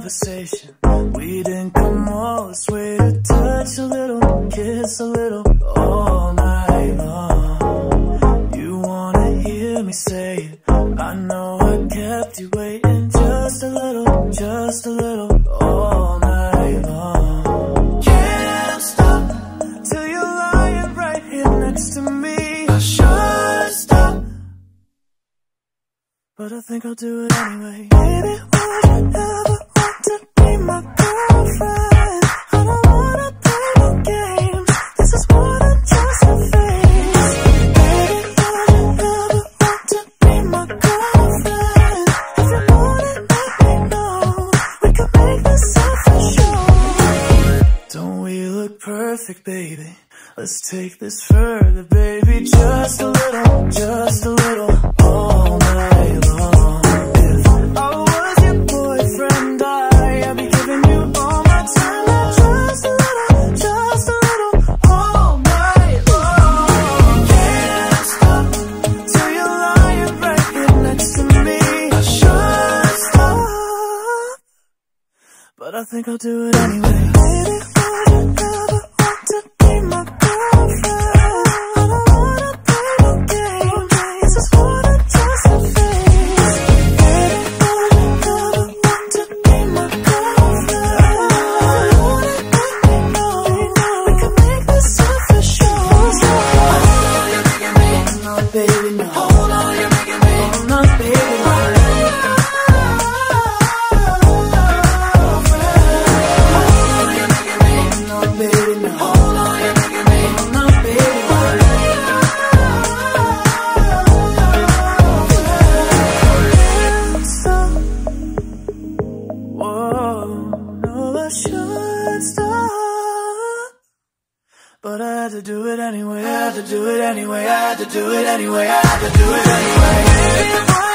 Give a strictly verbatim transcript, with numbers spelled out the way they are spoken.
conversation. We didn't come all this way to touch a little, kiss a little, all night long. You wanna hear me say it, I know I kept you waiting just a little, just a little, all night long. Can't stop till you're lying right here next to me. I should stop, but I think I'll do it anyway. Baby, would you ever want to be my girlfriend? I don't wanna play no games, this is more than just a phase. Baby, would you ever want to be my girlfriend? If you want it, let me know, we can make this official. Don't we look perfect, baby? Let's take this further, baby. Just a little, just a little, all night long. If I was your boyfriend, I'd be giving you all my time. Now just a little, just a little, all night long. Can't stop till you're lying right here next to me. I should stop, but I think I'll do it anyway. Baby, would you ever want to be my girlfriend? I don't wanna play no games, this is more than just a phase. Baby, would you ever want to be my girlfriend? If you want it, let me know, we can make this official. Hold on, you're making me, no baby, no. Hold on, you're making me, no baby, no. But I had to do it anyway, I had to do it anyway, I had to do it anyway, I had to do it anyway.